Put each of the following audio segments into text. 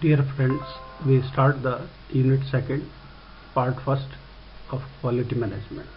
Dear friends, we start the unit 2nd, part 1st of quality management.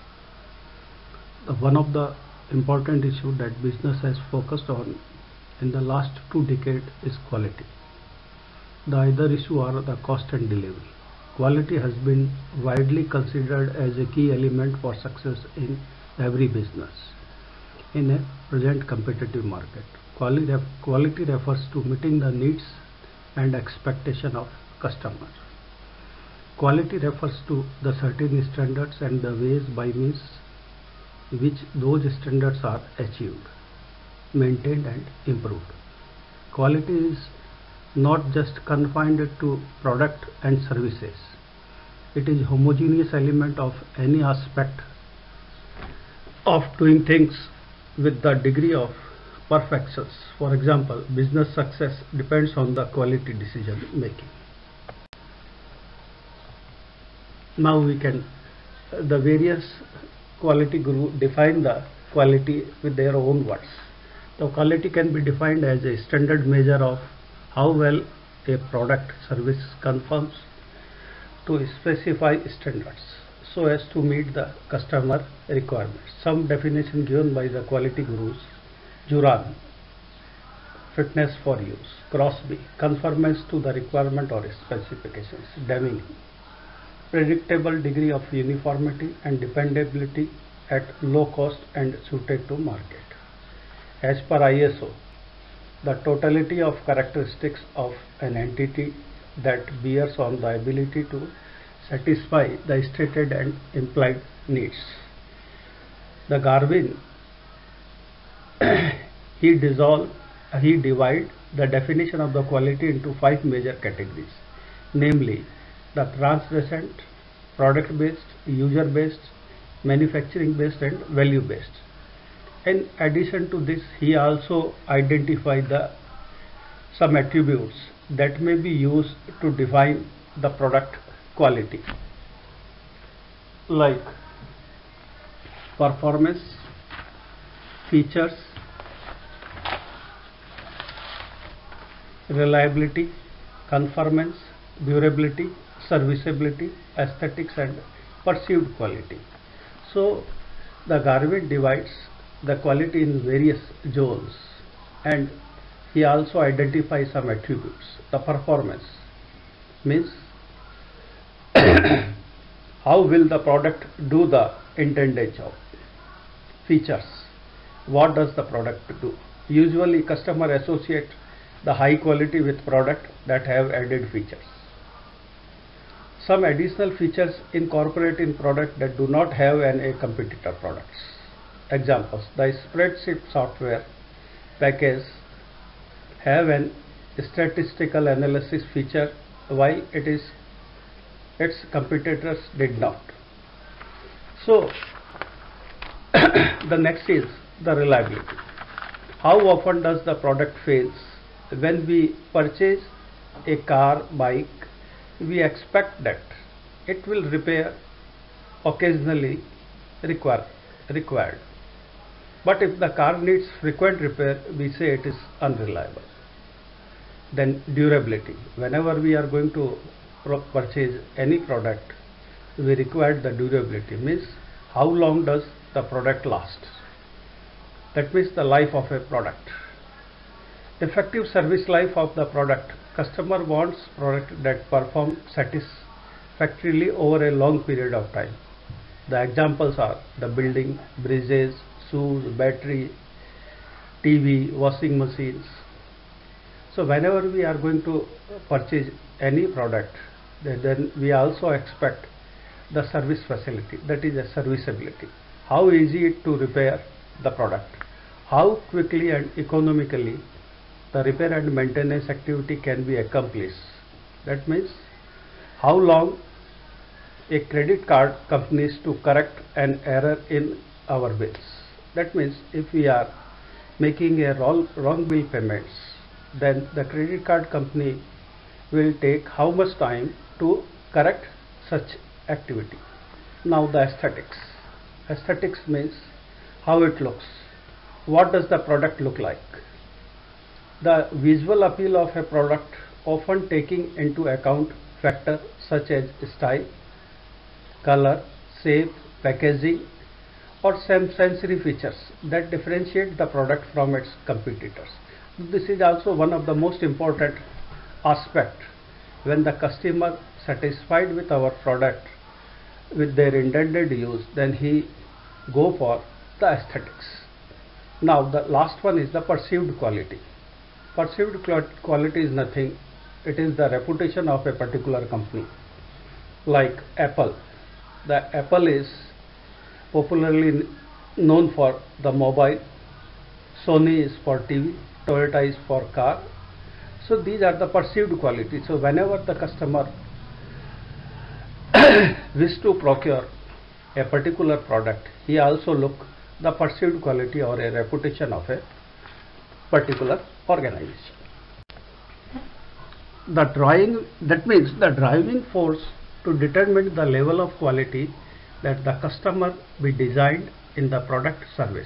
One of the important issues that business has focused on in the last 2 decades is quality. The other issue are the cost and delivery. Quality has been widely considered as a key element for success in every business in a present competitive market. Quality refers to meeting the needs and expectation of customer. Quality refers to the certain standards and the ways by means which those standards are achieved, maintained and improved. Quality is not just confined to product and services. It is homogeneous element of any aspect of doing things with the degree of perfection. For example, business success depends on the quality decision making. Now we can, the various quality guru define the quality with their own words. The quality can be defined as a standard measure of how well a product service conforms to specify standards so as to meet the customer requirements. Some definition given by the quality gurus: Juran, fitness for use; Crosby, conformance to the requirement or specifications; Deming, predictable degree of uniformity and dependability at low cost and suited to market. As per ISO, the totality of characteristics of an entity that bears on the ability to satisfy the stated and implied needs. The Garvin, he divide the definition of the quality into 5 major categories, namely the transcendent, product based, user based, manufacturing based and value based. In addition to this, he also identified some attributes that may be used to define the product quality, like performance, features, reliability, conformance, durability, serviceability, aesthetics and perceived quality. So the Garvin divides the quality in various zones, and he also identifies some attributes. The performance means how will the product do the intended job. Features, what does the product do. Usually customer associate the high quality with product that have added features. Some additional features incorporate in product that do not have a competitor products. Examples: the spreadsheet software package have an statistical analysis feature while its competitors did not. So the next is the reliability. How often does the product fails? When we purchase a car, bike, we expect that it will repair occasionally required. But if the car needs frequent repair, we say it is unreliable. Then durability. Whenever we are going to purchase any product, we require the durability, means how long does the product last. That means the life of a product. Effective service life of the product. Customer wants product that perform satisfactorily over a long period of time. The examples are the building, bridges, shoes, battery, TV, washing machines. So whenever we are going to purchase any product, then we also expect the service facility, that is a serviceability. How easy it to repair the product, how quickly and economically the repair and maintenance activity can be accomplished. That means how long a credit card company is to correct an error in our bills. That means if we are making a wrong bill payments, then the credit card company will take how much time to correct such activity. Now the aesthetics. Aesthetics means how it looks. What does the product look like? The visual appeal of a product often taking into account factors such as style, color, shape, packaging, or some sensory features that differentiate the product from its competitors. This is also one of the most important aspects. When the customer satisfied with our product, with their intended use, then he go for the aesthetics. Now the last one is the perceived quality. Perceived quality is nothing, it is the reputation of a particular company. Like Apple. The Apple is popularly known for the mobile, Sony is for TV, Toyota is for car. So these are the perceived quality. So whenever the customer wish to procure a particular product, he also look the perceived quality or a reputation of a particular organization. That means the driving force to determine the level of quality that the customer be designed in the product service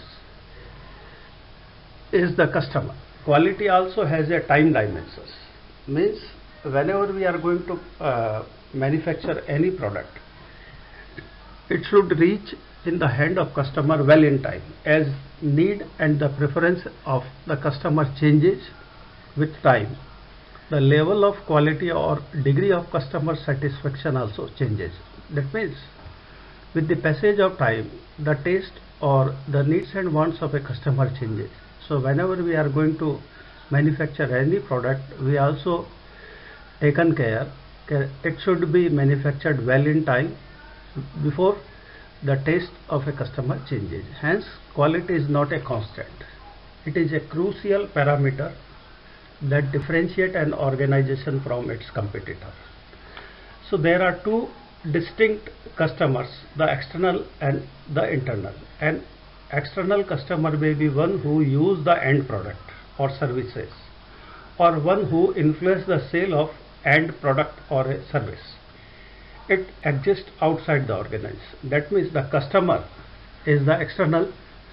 is the customer. Quality also has a time dimensions. Means whenever we are going to manufacture any product, it should reach in the hand of customer well in time, as need and the preference of the customer changes with time. The level of quality or degree of customer satisfaction also changes. That means with the passage of time, the taste or the needs and wants of a customer changes. So whenever we are going to manufacture any product, we also taken care it should be manufactured well in time before the taste of a customer changes. Hence quality is not a constant. It is a crucial parameter that differentiate an organization from its competitor. So there are two distinct customers, the external and the internal. An external customer may be one who use the end product or services, or one who influence the sale of end product or a service. It exists outside the organization. That means the customer is the external,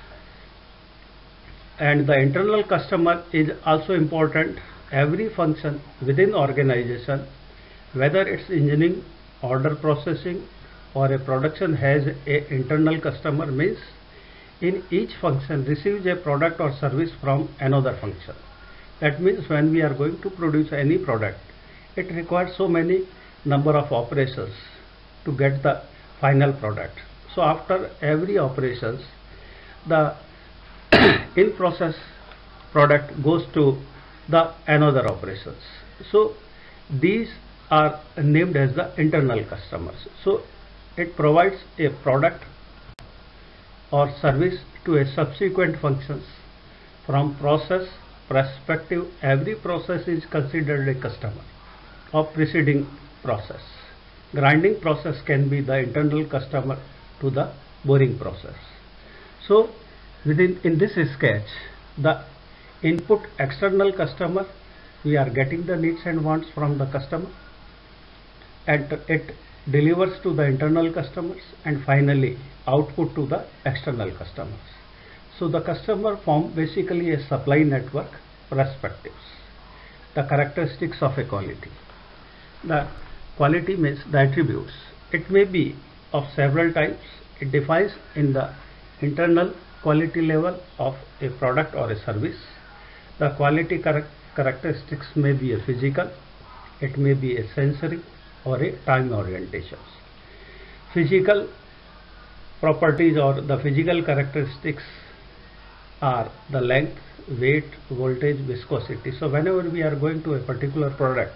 and the internal customer is also important. Every function within organization, whether it's engineering, order processing, or a production, has a internal customer. Means in each function receives a product or service from another function. That means when we are going to produce any product, it requires so many number of operations to get the final product. So after every operations, the in process product goes to the another operations. So these are named as the internal customers. So it provides a product or service to a subsequent functions. From process perspective, every process is considered a customer of preceding process. Grinding process can be the internal customer to the boring process. So in this sketch, the input external customer, we are getting the needs and wants from the customer, and it delivers to the internal customers, and finally output to the external customers. So the customer form basically a supply network perspectives. The characteristics of a quality. The quality means the attributes. It may be of several types. It defines in the internal quality level of a product or a service. The quality characteristics may be a physical, it may be a sensory, or a time orientations. Physical properties or the physical characteristics are the length, weight, voltage, viscosity. So whenever we are going to a particular product,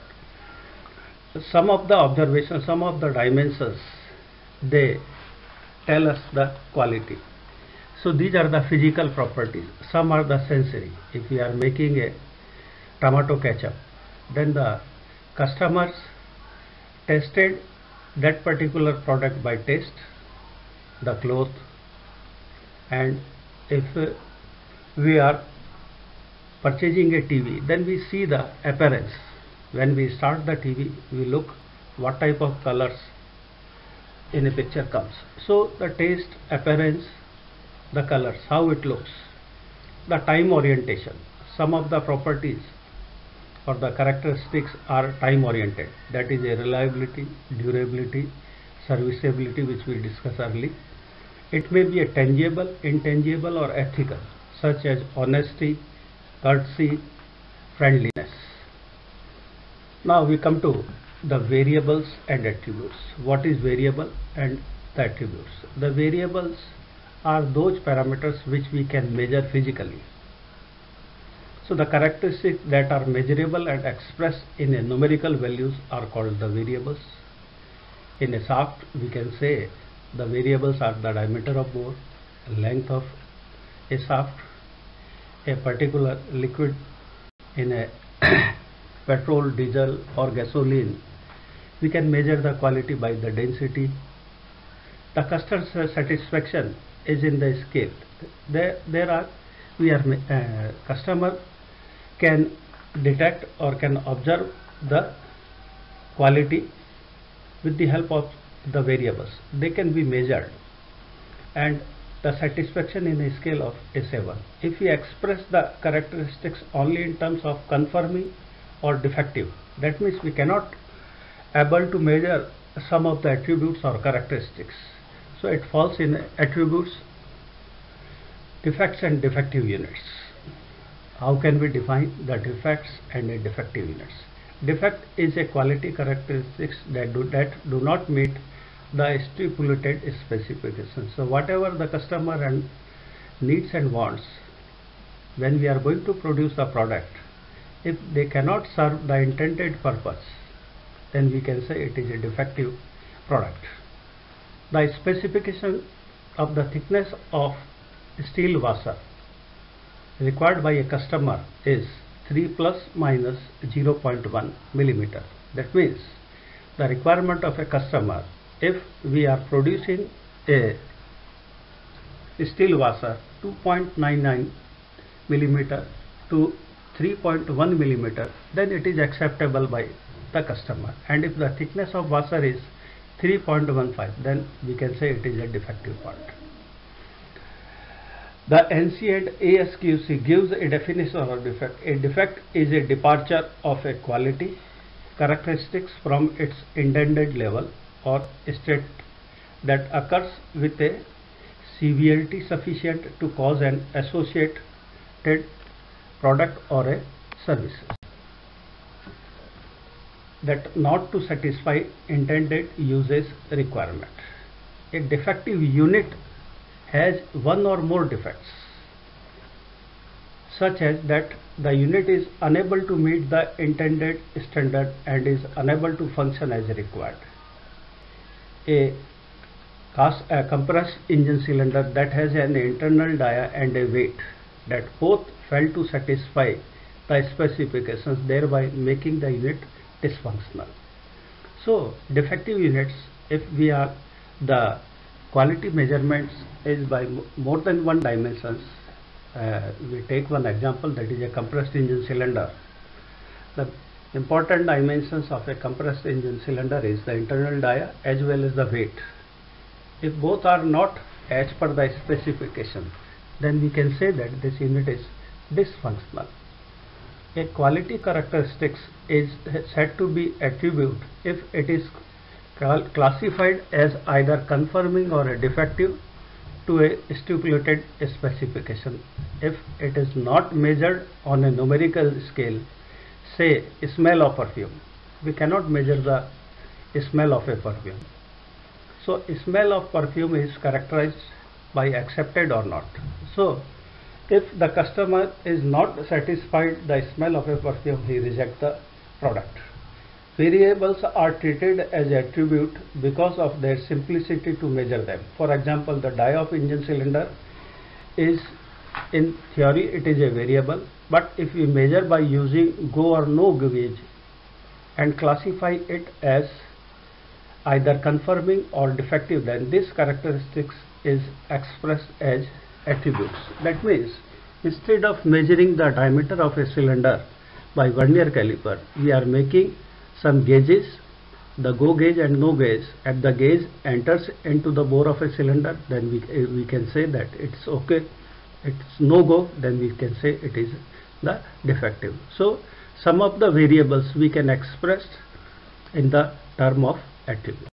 some of the observations, some of the dimensions, they tell us the quality. So these are the physical properties. Some are the sensory. If we are making a tomato ketchup, then the customers tested that particular product by taste, the cloth, and if we are purchasing a TV, then we see the appearance. When we start the TV, we look what type of colors in a picture comes. So the taste, appearance, the colors, how it looks, the time orientation, some of the properties or the characteristics are time oriented, that is a reliability, durability, serviceability, which we discussed earlier. It may be a tangible, intangible or ethical, such as honesty, courtesy, friendliness. Now we come to the variables and attributes. What is variable and the attributes? The variables are those parameters which we can measure physically. So the characteristics that are measurable and expressed in a numerical values are called the variables. In a shaft, we can say the variables are the diameter of bore, length of a shaft, a particular liquid in a petrol, diesel or gasoline. We can measure the quality by the density. The customer satisfaction is in the scale. Customer can detect or can observe the quality with the help of the variables. They can be measured, and the satisfaction in a scale of a 7. If we express the characteristics only in terms of conforming or defective, that means we cannot able to measure some of the attributes or characteristics. So it falls in attributes, defects and defective units. How can we define the defects and the defective units? Defect is a quality characteristics that do not meet the stipulated specifications. So whatever the customer needs and wants, when we are going to produce the product, if they cannot serve the intended purpose, then we can say it is a defective product. The specification of the thickness of steel washer required by a customer is 3 plus minus 0.1 millimeter. That means the requirement of a customer, if we are producing a steel washer 2.99 millimeter to 3.1 millimeter, then it is acceptable by the customer. And if the thickness of washer is 3.15, then we can say it is a defective part. The NC and ASQC gives a definition of a defect. A defect is a departure of a quality characteristics from its intended level or state that occurs with a severity sufficient to cause an associated product or a service, that not to satisfy intended usage requirement. A defective unit has one or more defects, such as that the unit is unable to meet the intended standard and is unable to function as required. A compressed engine cylinder that has an internal dia and a weight that both fail to satisfy the specifications, thereby making the unit dysfunctional. So defective units, if we are the quality measurements is by more than one dimensions. We take one example, that is a compressed engine cylinder. The important dimensions of a compressed engine cylinder is the internal dia as well as the weight. If both are not as per the specification, then we can say that this unit is dysfunctional. A quality characteristics is said to be attribute if it is classified as either conforming or a defective to a stipulated specification. If it is not measured on a numerical scale, say smell of perfume, we cannot measure the smell of a perfume. So smell of perfume is characterized by accepted or not. So if the customer is not satisfied the smell of a perfume, he rejects the product. Variables are treated as attribute because of their simplicity to measure them. For example, the dia of engine cylinder is, in theory, it is a variable, but if we measure by using go or no go gauge and classify it as either conforming or defective, then this characteristics is expressed as attributes. That means instead of measuring the diameter of a cylinder by vernier caliper, we are making some gauges, the go gauge and no gauge. If the gauge enters into the bore of a cylinder, then we can say that it's okay. It's no go, then we can say it is the defective. So some of the variables we can express in the term of attribute.